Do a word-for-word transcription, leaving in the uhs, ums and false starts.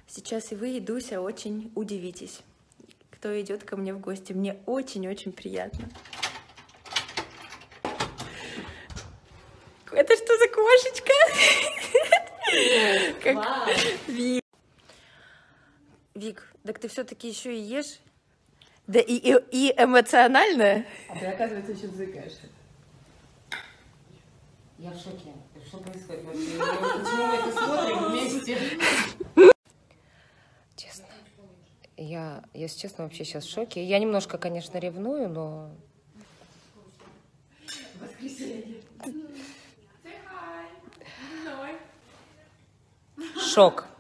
Сейчас и вы, и Дуся, очень удивитесь, кто идет ко мне в гости. Мне очень-очень приятно. Это что за кошечка? Как... Вик. Вик, так ты все-таки еще и ешь? Да и, и, и эмоционально? А ты, оказывается, еще зыкаешься. Я в шоке. Что происходит вообще? Почему мы это смотрим вместе? Честно. Я, если честно, вообще сейчас в шоке. Я немножко, конечно, ревную, но... Шок.